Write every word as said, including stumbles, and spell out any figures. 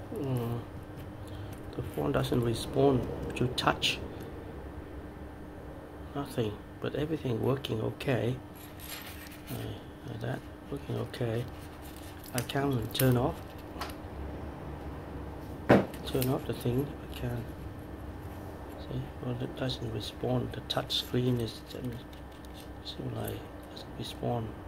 Mm, the phone doesn't respond to touch. Nothing, but everything working okay. Right, like that, working okay. I can turn off. Turn off the thing. I can. See, well, it doesn't respond. The touch screen is seem like doesn't respond.